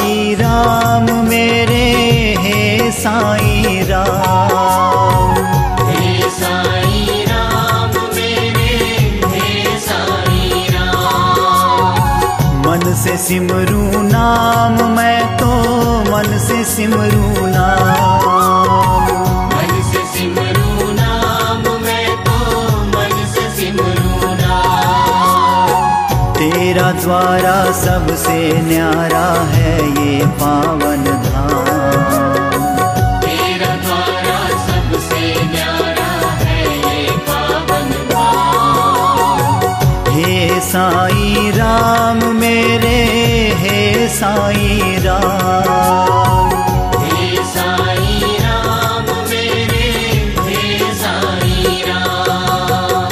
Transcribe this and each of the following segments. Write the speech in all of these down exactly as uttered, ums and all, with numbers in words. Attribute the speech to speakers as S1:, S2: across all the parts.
S1: साईं राम मेरे, हे साईं राम।
S2: हे साईं राम मेरे, हे साईं राम।
S1: मन से सिमरू नाम मैं तो, मन से सिमरू नाम।
S2: मन से सिमरू नाम मैं तो, मन से सिमरू नाम।
S1: तेरा द्वारा सबसे न्यारा है ये पावन धाम।
S2: तेरा द्वारा सबसे न्यारा है ये पावन धाम।
S1: हे साईं राम मेरे, हे साईं राम।
S2: हे साईं राम मेरे, हे साईं राम।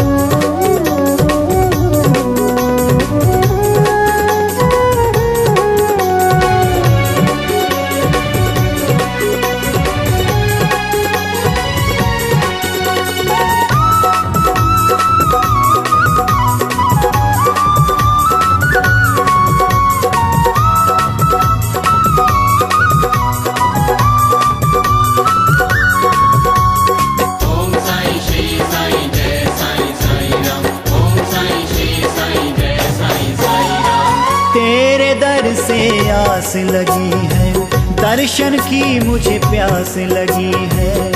S2: ओम साईं श्री साईं जय साईं साईं राम। ओम साईं श्री साईं जय साईं साईं राम।
S1: तेरे दर से आस लगी है, दर्शन की मुझे प्यास लगी है।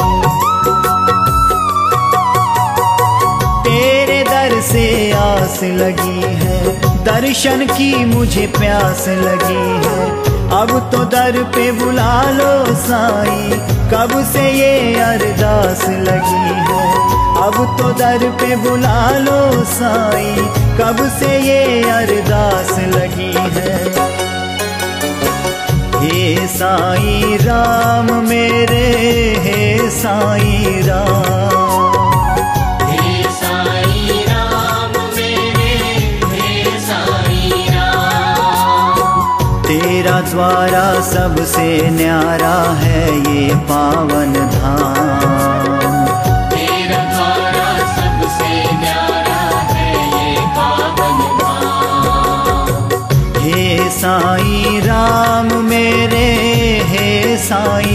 S1: तेरे दर से आस लगी है, दर्शन की मुझे प्यास लगी है। अब तो दर पे बुला लो साईं, कब से ये अरदास लगी है। अब तो दर पे बुला लो साईं, कब से ये अरदास लगी है। हे साईं राम मेरे, हे साईं राम।
S2: हे साईं राम मेरे, हे साईं राम।
S1: तेरा द्वारा सबसे न्यारा है ये पावन धाम।
S2: तेरा द्वारा सबसे न्यारा है ये पावन धाम।
S1: हे साईं राम मेरे, हे साईं